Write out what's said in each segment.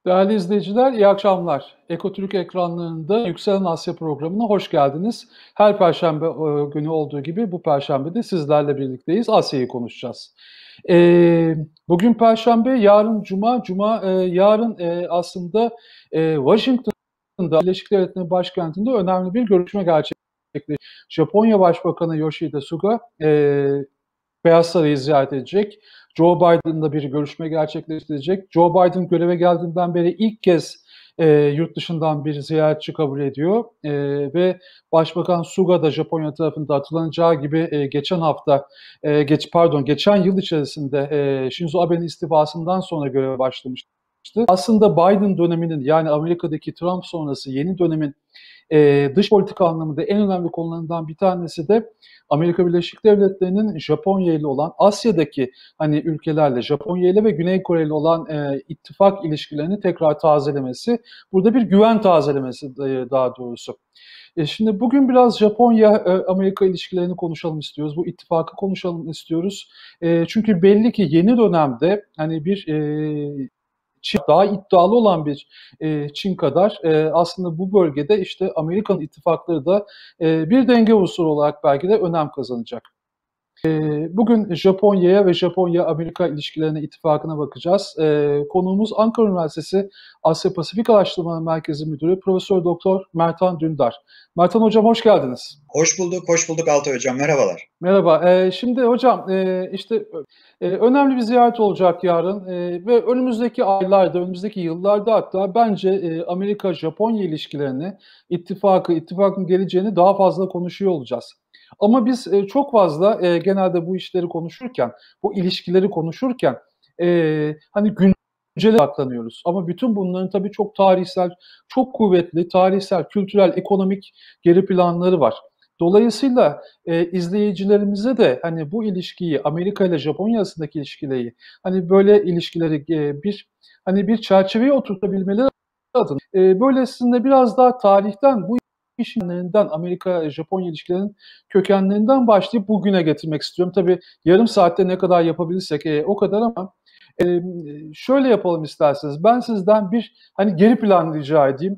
Değerli izleyiciler, iyi akşamlar. Ekotürk ekranlarında Yükselen Asya programına hoş geldiniz. Her perşembe günü olduğu gibi bu perşembe de sizlerle birlikteyiz. Asya'yı konuşacağız. Bugün perşembe, yarın cuma. Yarın aslında Washington'da, Birleşik Devletleri başkentinde önemli bir görüşme gerçekleşecek. Japonya Başbakanı Yoshihide Suga Beyaz Saray'ı ziyaret edecek. Joe Biden'la bir görüşme gerçekleştirecek. Joe Biden göreve geldiğinden beri ilk kez yurt dışından bir ziyaretçi kabul ediyor. Ve Başbakan Suga da Japonya tarafında hatırlanacağı gibi geçen yıl içerisinde Shinzo Abe'nin istifasından sonra göreve başlamıştı. Aslında Biden döneminin, yani Amerika'daki Trump sonrası yeni dönemin dış politika anlamında en önemli konularından bir tanesi de Amerika Birleşik Devletleri'nin Japonya ile olan, Asya'daki ülkelerle, Japonya ile ve Güney Kore ile olan ittifak ilişkilerini tekrar tazelemesi. Burada bir güven tazelemesi daha doğrusu. Şimdi bugün biraz Japonya-Amerika ilişkilerini konuşalım istiyoruz. Bu ittifakı konuşalım istiyoruz. Çünkü belli ki yeni dönemde Çin daha iddialı olan bir Çin kadar aslında bu bölgede işte Amerikan ittifakları da bir denge unsuru olarak belki de önem kazanacak. Bugün Japonya'ya ve Japonya-Amerika ilişkilerine, ittifakına bakacağız. Konuğumuz Ankara Üniversitesi Asya Pasifik Araştırmaları Merkezi Müdürü Profesör Doktor Mertan Dündar. Mertan Hocam hoş geldiniz. Hoş bulduk Altay Hocam, merhabalar. Merhaba. Şimdi hocam önemli bir ziyaret olacak yarın ve önümüzdeki aylarda, önümüzdeki yıllarda hatta bence Amerika-Japonya ilişkilerini, ittifakın geleceğini daha fazla konuşuyor olacağız. Ama biz çok fazla genelde bu işleri konuşurken, bu ilişkileri konuşurken güncele odaklanıyoruz. Ama bütün bunların tabii çok tarihsel, çok kuvvetli tarihsel, kültürel, ekonomik geri planları var. Dolayısıyla izleyicilerimize de bu ilişkiyi, Amerika ile Japonya arasındaki ilişkileri, böyle ilişkileri bir çerçeveye oturtabilmeleri adına böylesinde biraz daha tarihten, bu işlerinden, Amerika-Japonya ilişkilerinin kökenlerinden başlayıp bugüne getirmek istiyorum. Tabii yarım saatte ne kadar yapabilirsek o kadar, ama şöyle yapalım isterseniz. Ben sizden bir geri plan rica edeyim.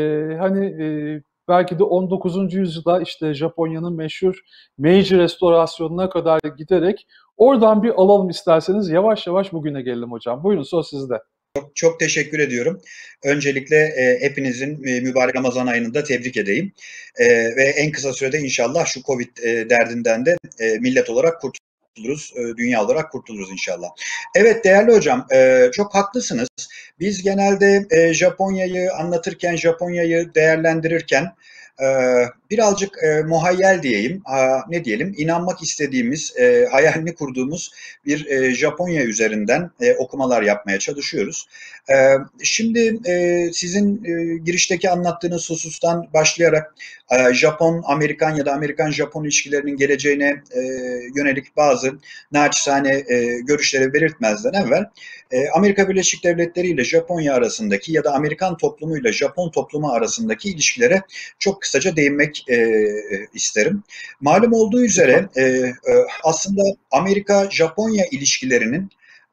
Belki de 19. yüzyılda işte Japonya'nın meşhur Meiji restorasyonuna kadar giderek oradan bir alalım isterseniz. Yavaş yavaş bugüne gelelim hocam. Buyurun, söz sizde. Çok teşekkür ediyorum. Öncelikle hepinizin mübarek Ramazan ayını da tebrik edeyim. Ve en kısa sürede inşallah şu Covid derdinden de millet olarak kurtuluruz, dünya olarak kurtuluruz inşallah. Evet değerli hocam, çok haklısınız. Biz genelde Japonya'yı anlatırken, Japonya'yı değerlendirirken birazcık muhayyel diyeyim, ne diyelim, inanmak istediğimiz, hayalini kurduğumuz bir Japonya üzerinden okumalar yapmaya çalışıyoruz. Şimdi sizin girişteki anlattığınız husustan başlayarak Japon-Amerikan ya da Amerikan-Japon ilişkilerinin geleceğine yönelik bazı naçizane görüşleri belirtmezden evvel Amerika Birleşik Devletleri ile Japonya arasındaki ya da Amerikan toplumu ile Japon toplumu arasındaki ilişkilere çok kısaca değinmek isterim. Malum olduğu üzere aslında Amerika-Japonya ilişkilerinin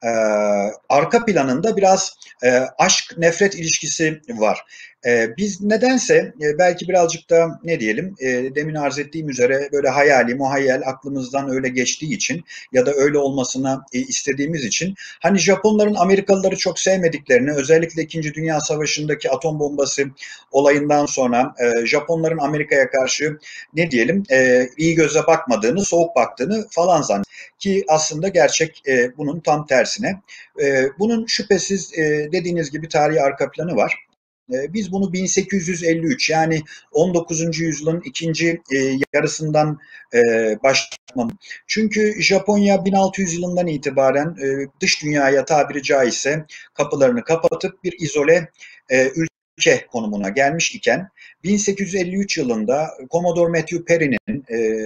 arka planında biraz aşk-nefret ilişkisi var. Biz nedense belki birazcık da ne diyelim demin arz ettiğim üzere böyle hayali, muhayyel aklımızdan öyle geçtiği için ya da öyle olmasını istediğimiz için hani Japonların Amerikalıları çok sevmediklerini, özellikle 2. Dünya Savaşı'ndaki atom bombası olayından sonra Japonların Amerika'ya karşı ne diyelim iyi göze bakmadığını, soğuk baktığını falan zannediyoruz. Ki aslında gerçek bunun tam tersine. Bunun şüphesiz dediğiniz gibi tarihi arka planı var. Biz bunu 1853 yani 19. yüzyılın ikinci yarısından başlamam. Çünkü Japonya 1600 yılından itibaren dış dünyaya tabiri caizse kapılarını kapatıp bir izole ülke konumuna gelmiş iken 1853 yılında Commodore Matthew Perry'nin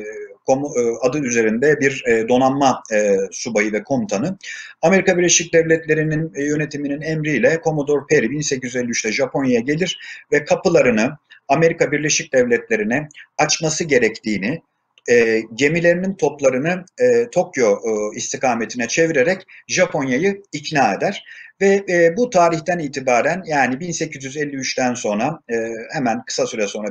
adı üzerinde bir donanma subayı ve komutanı Amerika Birleşik Devletleri'nin yönetiminin emriyle Commodore Perry 1853'te Japonya'ya gelir ve kapılarını Amerika Birleşik Devletleri'ne açması gerektiğini, gemilerinin toplarını Tokyo istikametine çevirerek Japonya'yı ikna eder. Ve bu tarihten itibaren yani 1853'ten sonra hemen kısa süre sonra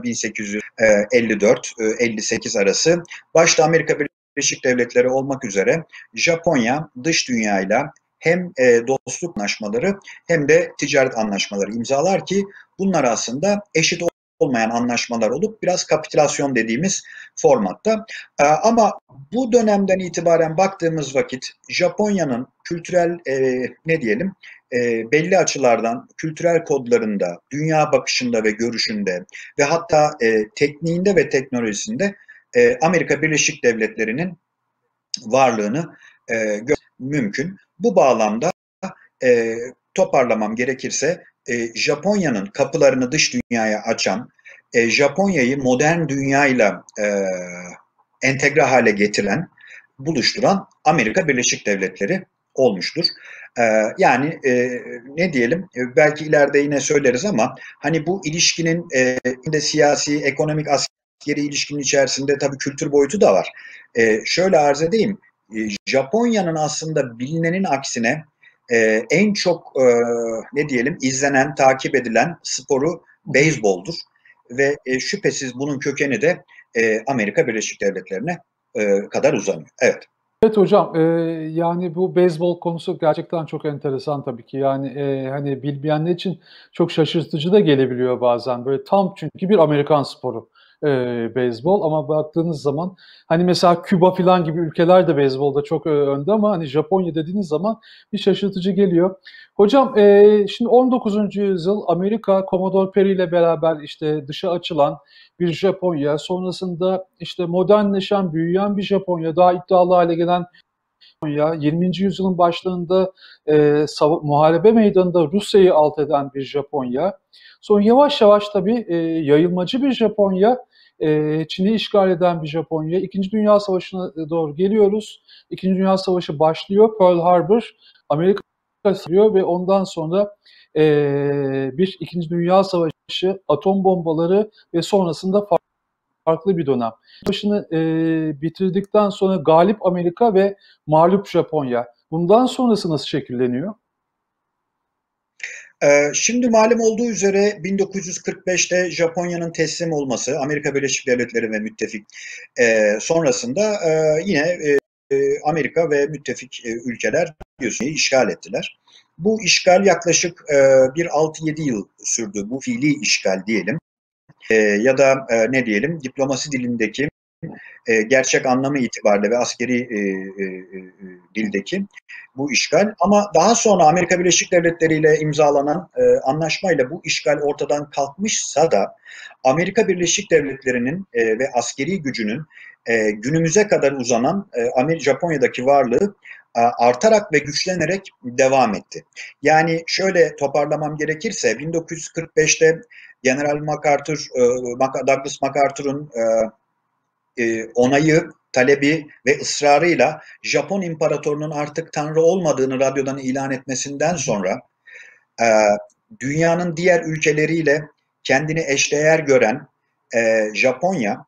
1854-58 arası başta Amerika Birleşik Devletleri olmak üzere Japonya dış dünyayla hem dostluk anlaşmaları hem de ticaret anlaşmaları imzalar ki bunlar aslında eşit olmayan anlaşmalar olup biraz kapitülasyon dediğimiz formatta. Ama bu dönemden itibaren baktığımız vakit Japonya'nın kültürel ne diyelim belli açılardan kültürel kodlarında, dünya bakışında ve görüşünde ve hatta tekniğinde ve teknolojisinde Amerika Birleşik Devletleri'nin varlığını mümkün. Bu bağlamda toparlamam gerekirse Japonya'nın kapılarını dış dünyaya açan, Japonya'yı modern dünyayla entegre hale getiren, buluşturan Amerika Birleşik Devletleri olmuştur. Yani ne diyelim, belki ileride yine söyleriz ama hani bu ilişkinin de siyasi, ekonomik, askeri ilişkinin içerisinde tabii kültür boyutu da var. Şöyle arz edeyim, Japonya'nın aslında bilinenin aksine en çok ne diyelim izlenen, takip edilen sporu beyzboldur ve şüphesiz bunun kökeni de Amerika Birleşik Devletleri'ne kadar uzanıyor. Evet. Evet hocam, yani bu beyzbol konusu gerçekten çok enteresan tabii ki. Yani hani bilmeyenler için çok şaşırtıcı da gelebiliyor bazen. Böyle tam çünkü bir Amerikan sporu beyzbol ama baktığınız zaman hani mesela Küba falan gibi ülkeler de beyzbolda çok önde ama hani Japonya dediğiniz zaman bir şaşırtıcı geliyor. Hocam şimdi 19. yüzyıl Amerika Commodore Perry ile beraber işte dışa açılan bir Japonya, sonrasında işte modernleşen, büyüyen bir Japonya, daha iddialı hale gelen Japonya, 20. yüzyılın başlarında muharebe meydanında Rusya'yı alt eden bir Japonya. Sonra yavaş yavaş tabii yayılmacı bir Japonya, Çin'i işgal eden bir Japonya. İkinci Dünya Savaşı'na doğru geliyoruz. İkinci Dünya Savaşı başlıyor, Pearl Harbor, Amerika sürüyor ve ondan sonra bir İkinci Dünya Savaşı, atom bombaları ve sonrasında farklı bir dönem. Savaşını bitirdikten sonra galip Amerika ve mağlup Japonya. Bundan sonrası nasıl şekilleniyor? Şimdi malum olduğu üzere 1945'te Japonya'nın teslim olması, Amerika Birleşik Devletleri ve müttefik sonrasında yine Amerika ve müttefik ülkeler biliyorsunuz işgal ettiler. Bu işgal yaklaşık bir 6-7 yıl sürdü. Bu fiili işgal diyelim. Ya da ne diyelim diplomasi dilindeki gerçek anlamı itibariyle ve askeri dildeki bu işgal. Ama daha sonra Amerika Birleşik Devletleri ile imzalanan anlaşmayla bu işgal ortadan kalkmışsa da Amerika Birleşik Devletleri'nin ve askeri gücünün günümüze kadar uzanan Japonya'daki varlığı artarak ve güçlenerek devam etti. Yani şöyle toparlamam gerekirse 1945'te General MacArthur, Douglas MacArthur'un onayı, talebi ve ısrarıyla Japon imparatorunun artık tanrı olmadığını radyodan ilan etmesinden sonra dünyanın diğer ülkeleriyle kendini eşdeğer gören Japonya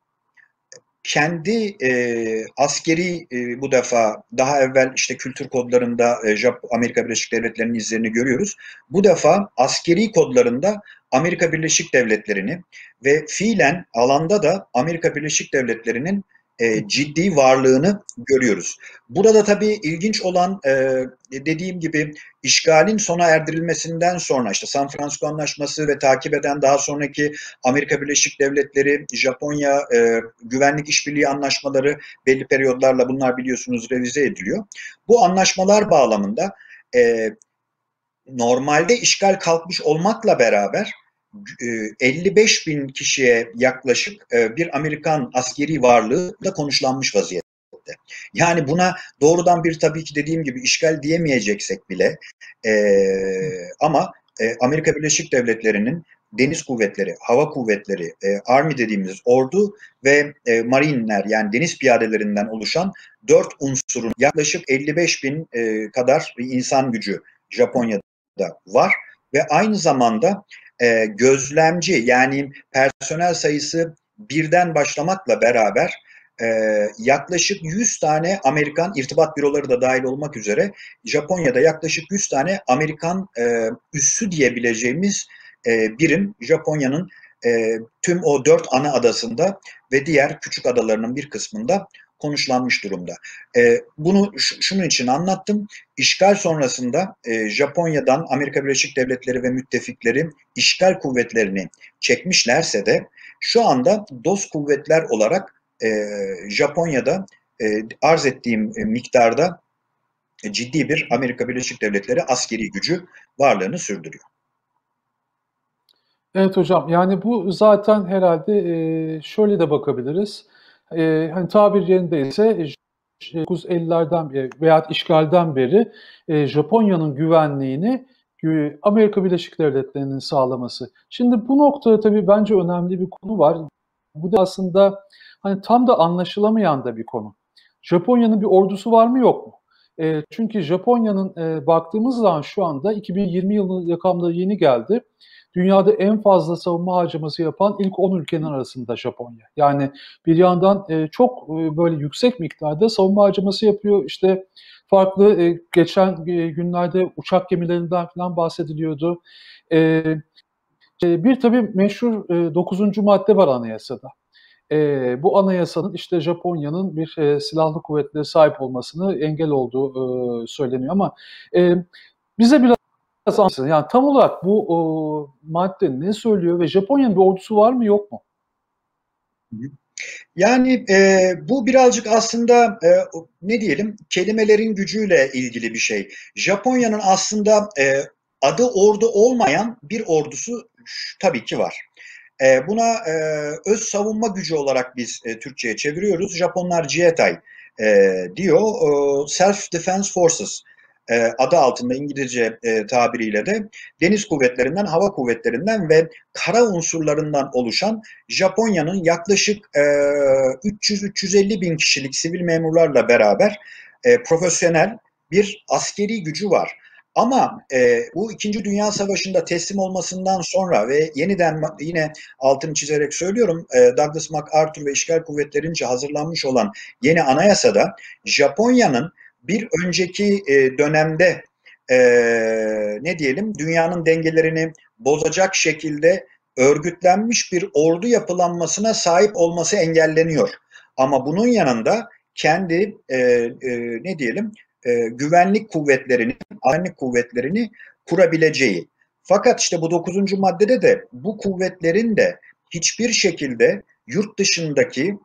kendi askeri bu defa daha evvel işte kültür kodlarında Amerika Birleşik Devletleri'nin izlerini görüyoruz. Bu defa askeri kodlarında Amerika Birleşik Devletleri'ni ve fiilen alanda da Amerika Birleşik Devletleri'nin ciddi varlığını görüyoruz. Burada tabii ilginç olan dediğim gibi işgalin sona erdirilmesinden sonra işte San Francisco Anlaşması ve takip eden daha sonraki Amerika Birleşik Devletleri, Japonya güvenlik işbirliği anlaşmaları belli periyodlarla bunlar biliyorsunuz revize ediliyor. Bu anlaşmalar bağlamında normalde işgal kalkmış olmakla beraber 55 bin kişiye yaklaşık bir Amerikan askeri varlığı da konuşlanmış vaziyette. Yani buna doğrudan bir tabii ki dediğim gibi işgal diyemeyeceksek bile ama Amerika Birleşik Devletleri'nin deniz kuvvetleri, hava kuvvetleri, Army dediğimiz ordu ve Marineler yani deniz piyadelerinden oluşan 4 unsurun yaklaşık 55 bin kadar bir insan gücü Japonya'da var ve aynı zamanda gözlemci yani personel sayısı birden başlamakla beraber yaklaşık 100 tane Amerikan irtibat büroları da dahil olmak üzere Japonya'da yaklaşık 100 tane Amerikan üssü diyebileceğimiz birim Japonya'nın tüm o 4 ana adasında ve diğer küçük adalarının bir kısmında konuşlanmış durumda. Bunu şunun için anlattım. İşgal sonrasında Japonya'dan Amerika Birleşik Devletleri ve müttefikleri işgal kuvvetlerini çekmişlerse de şu anda dost kuvvetler olarak Japonya'da arz ettiğim miktarda ciddi bir Amerika Birleşik Devletleri askeri gücü varlığını sürdürüyor. Evet hocam, yani bu zaten herhalde şöyle de bakabiliriz. Hani tabir yerindeyse 1950'lerden beri veya işgalden beri Japonya'nın güvenliğini Amerika Birleşik Devletleri'nin sağlaması. Şimdi bu noktada tabii bence önemli bir konu var. Bu da aslında hani tam da anlaşılamayan da bir konu. Japonya'nın bir ordusu var mı yok mu? Çünkü Japonya'nın baktığımız zaman şu anda 2020 yılının rakamları yeni geldi. Dünyada en fazla savunma harcaması yapan ilk 10 ülkenin arasında Japonya. Yani bir yandan çok böyle yüksek miktarda savunma harcaması yapıyor. İşte farklı geçen günlerde uçak gemilerinden falan bahsediliyordu. E, Bir tabii meşhur 9. madde var anayasada. Bu anayasanın işte Japonya'nın bir silahlı kuvvetlere sahip olmasını engel olduğu söyleniyor ama e, bize biraz anlatsın. Yani tam olarak bu madde ne söylüyor ve Japonya'nın bir ordusu var mı yok mu? Yani bu birazcık aslında ne diyelim kelimelerin gücüyle ilgili bir şey. Japonya'nın aslında adı ordu olmayan bir ordusu tabii ki var. Buna öz savunma gücü olarak biz Türkçe'ye çeviriyoruz. Japonlar Jietai diyor. Self Defense Forces adı altında İngilizce tabiriyle de deniz kuvvetlerinden, hava kuvvetlerinden ve kara unsurlarından oluşan Japonya'nın yaklaşık 300-350 bin kişilik sivil memurlarla beraber profesyonel bir askeri gücü var. Ama bu İkinci Dünya Savaşı'nda teslim olmasından sonra ve yeniden yine altını çizerek söylüyorum Douglas MacArthur ve işgal kuvvetlerince hazırlanmış olan yeni anayasada Japonya'nın bir önceki dönemde ne diyelim dünyanın dengelerini bozacak şekilde örgütlenmiş bir ordu yapılanmasına sahip olması engelleniyor. Ama bunun yanında kendi ne diyelim güvenlik kuvvetlerini kurabileceği. Fakat işte bu 9. maddede de bu kuvvetlerin de hiçbir şekilde yurt dışındaki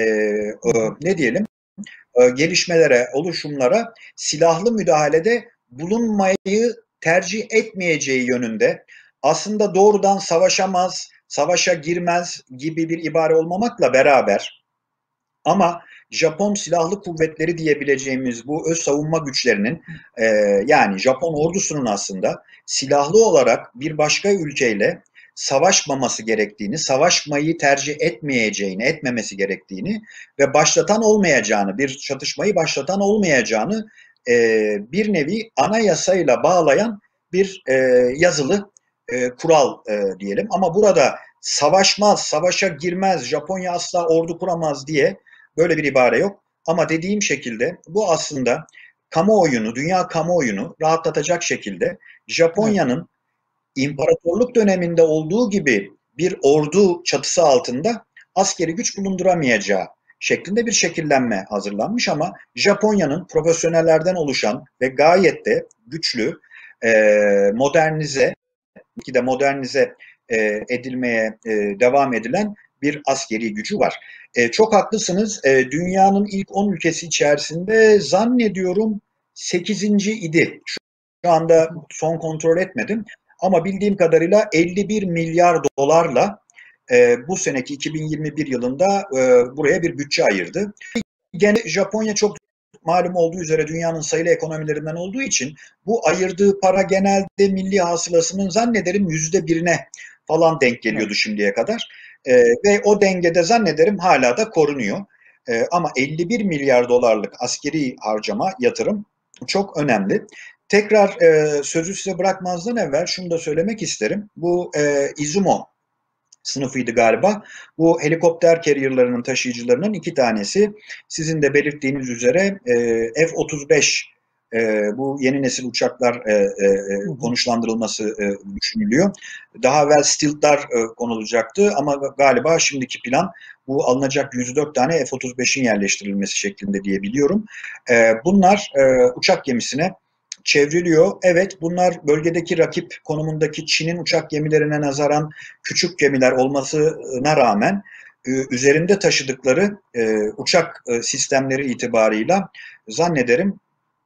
ne diyelim gelişmelere, oluşumlara silahlı müdahalede bulunmayı tercih etmeyeceği yönünde aslında doğrudan savaşamaz, savaşa girmez gibi bir ibare olmamakla beraber ama Japon silahlı kuvvetleri diyebileceğimiz bu öz savunma güçlerinin yani Japon ordusunun aslında silahlı olarak bir başka ülkeyle savaşmaması gerektiğini, savaşmayı tercih etmemesi gerektiğini ve başlatan olmayacağını, bir çatışmayı başlatan olmayacağını bir nevi anayasayla bağlayan bir yazılı kural diyelim. Ama burada savaşmaz, savaşa girmez, Japonya asla ordu kuramaz diye böyle bir ibare yok. Ama dediğim şekilde bu aslında kamuoyunu, dünya kamuoyunu rahatlatacak şekilde Evet. Japonya'nın imparatorluk döneminde olduğu gibi bir ordu çatısı altında askeri güç bulunduramayacağı şeklinde bir şekillenme hazırlanmış ama Japonya'nın profesyonellerden oluşan ve gayet de güçlü, modernize, ki de modernize edilmeye devam edilen bir askeri gücü var. Çok haklısınız. Dünyanın ilk 10 ülkesi içerisinde zannediyorum 8. idi. Şu anda son kontrol etmedim. Ama bildiğim kadarıyla 51 milyar dolarla bu seneki 2021 yılında buraya bir bütçe ayırdı. Gene Japonya çok malum olduğu üzere dünyanın sayılı ekonomilerinden olduğu için bu ayırdığı para genelde milli hasılasının zannederim %1'ine falan denk Evet. geliyordu şimdiye kadar. Ve o dengede zannederim hala da korunuyor. Ama 51 milyar dolarlık askeri harcama, yatırım çok önemli. Tekrar sözü size bırakmazdan evvel şunu da söylemek isterim. Bu Izumo sınıfıydı galiba. Bu helikopter carrier'larının taşıyıcılarının 2 tanesi sizin de belirttiğiniz üzere F-35 bu yeni nesil uçaklar Hı hı. konuşlandırılması düşünülüyor. Daha evvel Stealth'lar konulacaktı ama galiba şimdiki plan bu alınacak 104 tane F-35'in yerleştirilmesi şeklinde diye biliyorum. Bunlar uçak gemisine çevriliyor. Evet, bunlar bölgedeki rakip konumundaki Çin'in uçak gemilerine nazaran küçük gemiler olmasına rağmen üzerinde taşıdıkları uçak sistemleri itibarıyla zannederim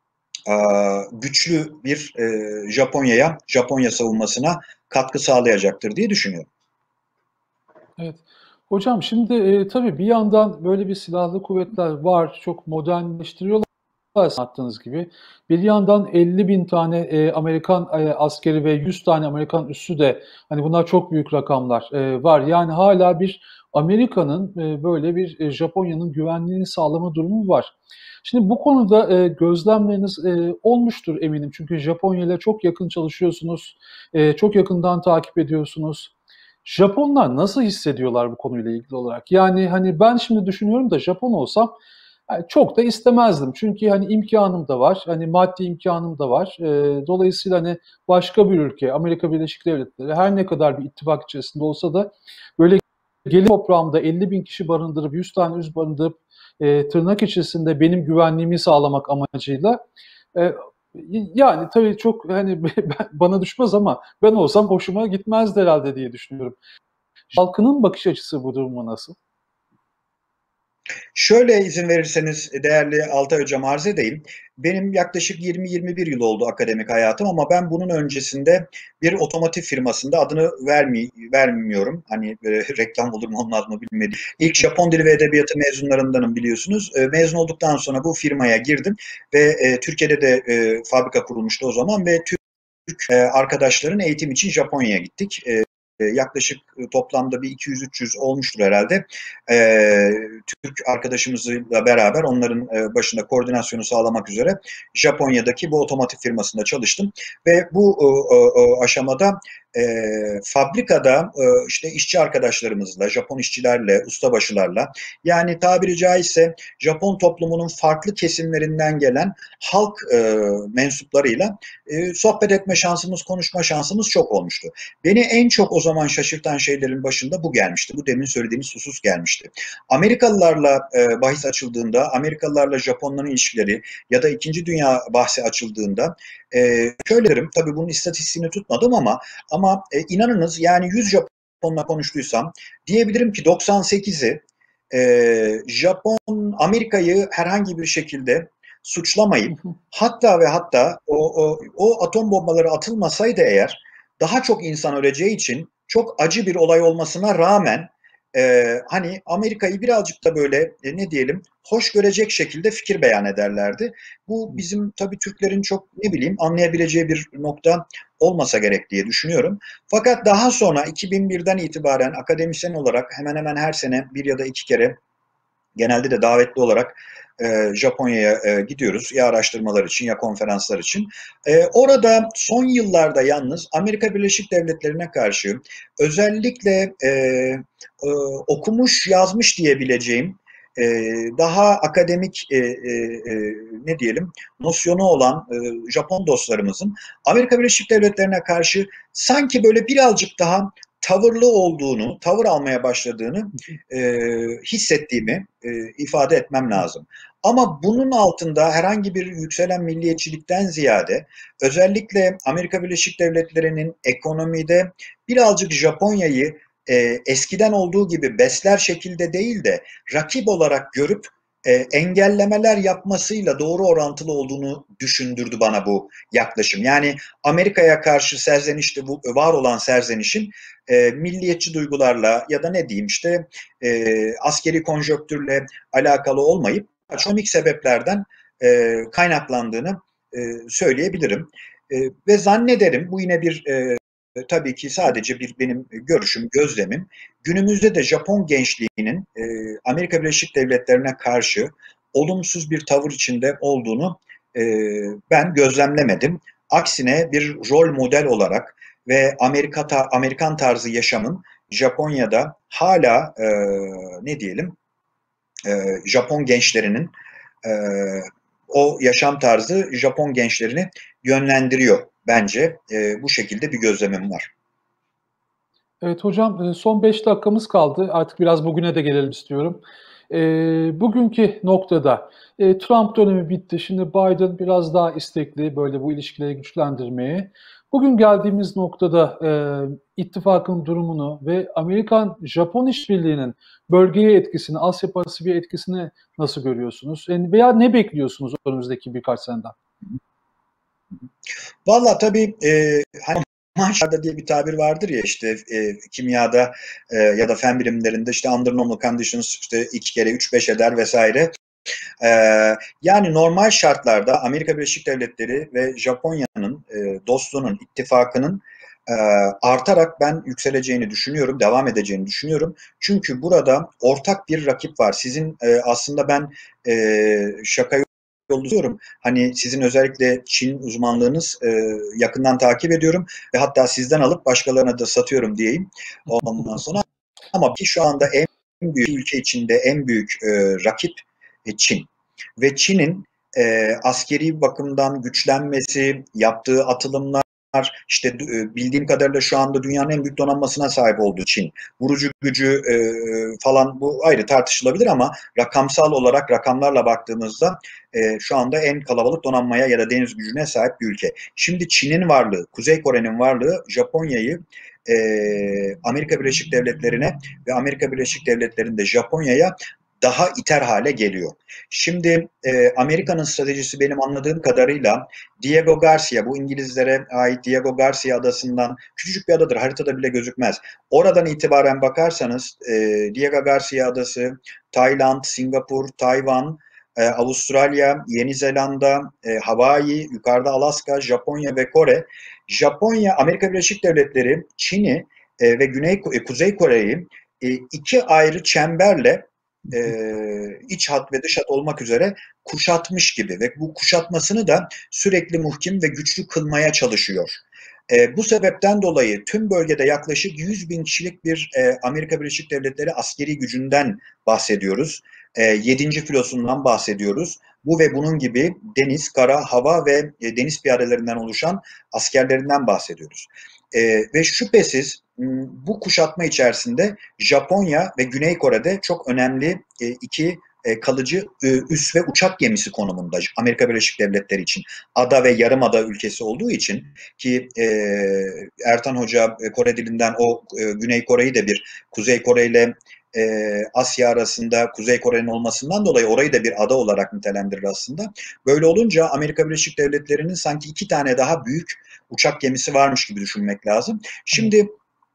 güçlü bir Japonya savunmasına katkı sağlayacaktır diye düşünüyorum. Evet. Hocam şimdi tabii bir yandan böyle bir silahlı kuvvetler var, çok modernleştiriyorlar attığınız gibi. Bir yandan 50 bin tane Amerikan askeri ve 100 tane Amerikan üssü de hani bunlar çok büyük rakamlar var. Yani hala bir Amerika'nın böyle bir Japonya'nın güvenliğini sağlama durumu var. Şimdi bu konuda gözlemleriniz olmuştur eminim. Çünkü Japonya ile çok yakın çalışıyorsunuz, çok yakından takip ediyorsunuz. Japonlar nasıl hissediyorlar bu konuyla ilgili olarak? Yani hani ben şimdi düşünüyorum da Japon olsam çok da istemezdim. Çünkü hani imkanım da var, hani maddi imkanım da var. Dolayısıyla hani başka bir ülke, Amerika Birleşik Devletleri her ne kadar bir ittifak içerisinde olsa da böyle gelin toprağımda 50 bin kişi barındırıp 100 tane üs barındırıp tırnak içerisinde benim güvenliğimi sağlamak amacıyla e, yani tabii çok hani bana düşmez ama ben olsam hoşuma gitmezdi herhalde diye düşünüyorum. Halkının bakış açısı bu duruma nasıl? Şöyle izin verirseniz değerli Altay Hocam arz edeyim. Benim yaklaşık 20-21 yıl oldu akademik hayatım ama ben bunun öncesinde bir otomotiv firmasında adını vermiyorum. Hani reklam olur mu olmaz mı bilmedim. İlk Japon Dili ve Edebiyatı mezunlarındanım biliyorsunuz. Mezun olduktan sonra bu firmaya girdim ve Türkiye'de de fabrika kurulmuştu o zaman ve Türk arkadaşların eğitim için Japonya'ya gittik. Yaklaşık toplamda bir 200-300 olmuştur herhalde. Türk arkadaşımızla beraber onların başında koordinasyonu sağlamak üzere Japonya'daki bu otomotiv firmasında çalıştım ve bu aşamada fabrikada işte işçi arkadaşlarımızla, Japon işçilerle, ustabaşılarla yani tabiri caizse Japon toplumunun farklı kesimlerinden gelen halk mensuplarıyla sohbet etme şansımız, konuşma şansımız çok olmuştu. Beni en çok o zaman şaşırtan şeylerin başında bu gelmişti. Bu demin söylediğimiz husus gelmişti. Amerikalılarla bahis açıldığında, Amerikalılarla Japonların ilişkileri ya da İkinci Dünya bahsi açıldığında şöyle derim, tabii bunun istatistiğini tutmadım ama inanınız yani 100 Japonla konuştuysam diyebilirim ki 98'i Japon Amerika'yı herhangi bir şekilde suçlamayıp hatta ve hatta o atom bombaları atılmasaydı eğer daha çok insan öleceği için çok acı bir olay olmasına rağmen hani Amerika'yı birazcık da böyle ne diyelim hoş görecek şekilde fikir beyan ederlerdi. Bu bizim tabii Türklerin çok ne bileyim anlayabileceği bir nokta olmasa gerek diye düşünüyorum. Fakat daha sonra 2001'den itibaren akademisyen olarak hemen hemen her sene bir ya da iki kere genelde de davetli olarak Japonya'ya gidiyoruz ya araştırmalar için ya konferanslar için. Orada son yıllarda yalnız Amerika Birleşik Devletleri'ne karşı özellikle okumuş yazmış diyebileceğim daha akademik ne diyelim nosyonu olan Japon dostlarımızın Amerika Birleşik Devletleri'ne karşı sanki böyle birazcık daha tavırlı olduğunu, tavır almaya başladığını hissettiğimi ifade etmem lazım. Ama bunun altında herhangi bir yükselen milliyetçilikten ziyade özellikle Amerika Birleşik Devletleri'nin ekonomide birazcık Japonya'yı eskiden olduğu gibi besler şekilde değil de rakip olarak görüp engellemeler yapmasıyla doğru orantılı olduğunu düşündürdü bana bu yaklaşım. Yani Amerika'ya karşı serzenişte bu var olan serzenişin milliyetçi duygularla ya da ne diyeyim işte askeri konjonktürle alakalı olmayıp ekonomik sebeplerden kaynaklandığını söyleyebilirim. Ve zannederim bu yine bir tabii ki sadece bir benim görüşüm, gözlemim. Günümüzde de Japon gençliğinin Amerika Birleşik Devletleri'ne karşı olumsuz bir tavır içinde olduğunu ben gözlemlemedim. Aksine bir rol model olarak ve Amerikan tarzı yaşamın Japonya'da hala ne diyelim Japon gençlerinin e, o yaşam tarzı Japon gençlerini yönlendiriyor bence. Bu şekilde bir gözlemim var. Evet hocam, son 5 dakikamız kaldı. Artık biraz bugüne de gelelim istiyorum. Bugünkü noktada Trump dönemi bitti. Şimdi Biden biraz daha istekli böyle bu ilişkileri güçlendirmeye. Bugün geldiğimiz noktada ittifakın durumunu ve Amerikan-Japon işbirliğinin bölgeye etkisini, Asya Pasifik etkisini nasıl görüyorsunuz? Yani veya ne bekliyorsunuz önümüzdeki birkaç seneden? Valla tabii hani manşarda diye bir tabir vardır ya işte kimyada ya da fen bilimlerinde işte under normal conditions işte 2 kere 3 5 eder vesaire. E, Yani normal şartlarda Amerika Birleşik Devletleri ve Japonya'nın dostluğunun, ittifakının e, artarak ben yükseleceğini düşünüyorum, devam edeceğini düşünüyorum. Çünkü burada ortak bir rakip var. Sizin aslında ben şaka yolluyorum. Hani sizin özellikle Çin uzmanlığınız yakından takip ediyorum ve hatta sizden alıp başkalarına da satıyorum diyeyim. Ondan sonra ama şu anda en büyük ülke içinde en büyük rakip Çin. Ve Çin'in askeri bakımdan güçlenmesi, yaptığı atılımlar, işte bildiğim kadarıyla şu anda dünyanın en büyük donanmasına sahip olduğu Çin. Vurucu gücü falan bu ayrı tartışılabilir ama rakamsal olarak rakamlarla baktığımızda şu anda en kalabalık donanmaya ya da deniz gücüne sahip bir ülke. Şimdi Çin'in varlığı, Kuzey Kore'nin varlığı Japonya'yı Amerika Birleşik Devletleri'ne ve Amerika Birleşik Devletleri'nde Japonya'ya daha iter hale geliyor. Şimdi Amerika'nın stratejisi benim anladığım kadarıyla Diego Garcia, bu İngilizlere ait Diego Garcia adasından küçücük bir adadır, haritada bile gözükmez. Oradan itibaren bakarsanız Diego Garcia adası, Tayland, Singapur, Tayvan, Avustralya, Yeni Zelanda, Hawaii, yukarıda Alaska, Japonya ve Kore. Japonya, Amerika Birleşik Devletleri, Çin'i ve Kuzey Kore'yi iki ayrı çemberle iç hat ve dış hat olmak üzere kuşatmış gibi ve bu kuşatmasını da sürekli muhkim ve güçlü kılmaya çalışıyor. Bu sebepten dolayı tüm bölgede yaklaşık 100 bin kişilik bir Amerika Birleşik Devletleri askeri gücünden bahsediyoruz. 7. filosundan bahsediyoruz. Bu ve bunun gibi deniz, kara, hava ve deniz piyadelerinden oluşan askerlerinden bahsediyoruz. Ve şüphesiz bu kuşatma içerisinde Japonya ve Güney Kore'de çok önemli iki kalıcı üs ve uçak gemisi konumunda Amerika Birleşik Devletleri için. Ada ve yarımada ülkesi olduğu için ki Ertan Hoca Kore dilinden o Güney Kore'yi de bir Kuzey Kore ile Asya arasında Kuzey Kore'nin olmasından dolayı orayı da bir ada olarak nitelendirir aslında. Böyle olunca Amerika Birleşik Devletleri'nin sanki 2 tane daha büyük uçak gemisi varmış gibi düşünmek lazım. Şimdi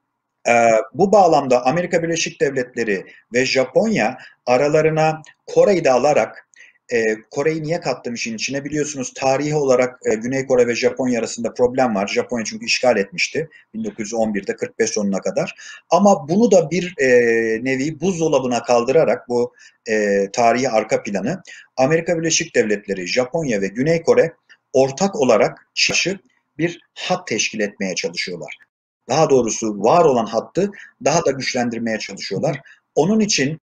bu bağlamda Amerika Birleşik Devletleri ve Japonya aralarına Kore'yi de alarak Kore'yi niye kattım işin içine? Biliyorsunuz tarihi olarak Güney Kore ve Japonya arasında problem var. Japonya çünkü işgal etmişti 1911'de 45 sonuna kadar. Ama bunu da bir nevi buzdolabına kaldırarak bu tarihi arka planı Amerika Birleşik Devletleri, Japonya ve Güney Kore ortak olarak bir hat teşkil etmeye çalışıyorlar. Daha doğrusu var olan hattı daha da güçlendirmeye çalışıyorlar. Onun için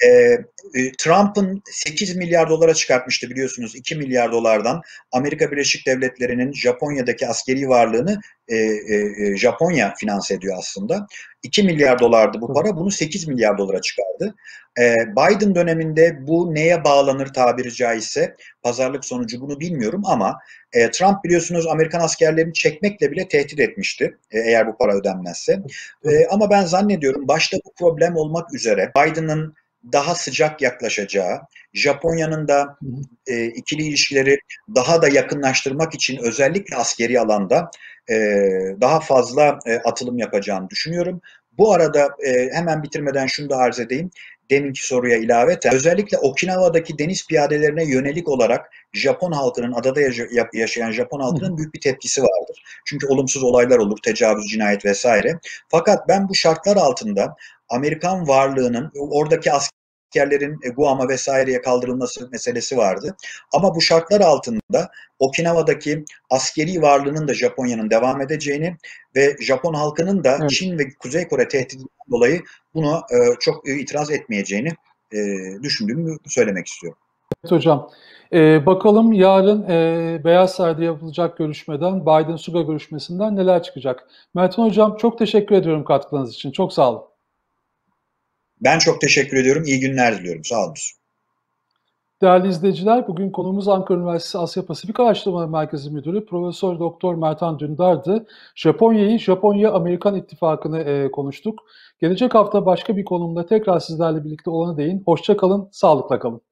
Trump'ın 8 milyar dolara çıkartmıştı biliyorsunuz 2 milyar dolardan Amerika Birleşik Devletleri'nin Japonya'daki askeri varlığını Japonya finanse ediyor aslında. 2 milyar dolardı bu para, bunu 8 milyar dolara çıkardı. Biden döneminde bu neye bağlanır tabiri caizse pazarlık sonucu bunu bilmiyorum ama Trump biliyorsunuz Amerikan askerlerini çekmekle bile tehdit etmişti eğer bu para ödenmezse. Ama ben zannediyorum başta bu problem olmak üzere Biden'ın daha sıcak yaklaşacağı, Japonya'nın da ikili ilişkileri daha da yakınlaştırmak için özellikle askeri alanda daha fazla atılım yapacağını düşünüyorum. Bu arada hemen bitirmeden şunu da arz edeyim. Deminki soruya ilaveten özellikle Okinawa'daki deniz piyadelerine yönelik olarak Japon halkının, adada yaşayan Japon halkının büyük bir tepkisi vardır. Çünkü olumsuz olaylar olur, tecavüz, cinayet vesaire. Fakat ben bu şartlar altında Amerikan varlığının, oradaki askerlerin Guam'a vesaireye kaldırılması meselesi vardı. Ama bu şartlar altında Okinawa'daki askeri varlığının da Japonya'nın devam edeceğini ve Japon halkının da Evet. Çin ve Kuzey Kore tehdidinden dolayı buna çok itiraz etmeyeceğini düşündüğümü söylemek istiyorum. Evet hocam. Bakalım yarın Beyaz Saray'da yapılacak görüşmeden, Biden-Suga görüşmesinden neler çıkacak? Metin hocam çok teşekkür ediyorum katkılarınız için. Çok sağ olun. Ben çok teşekkür ediyorum. İyi günler diliyorum. Sağ olun. Değerli izleyiciler, bugün konuğumuz Ankara Üniversitesi Asya Pasifik Araştırmaları Merkezi Müdürü Profesör Doktor Mertan Dündar'dı. Japonya-Amerikan İttifakı'nı konuştuk. Gelecek hafta başka bir konumda tekrar sizlerle birlikte olana değin. Hoşça kalın, sağlıkla kalın.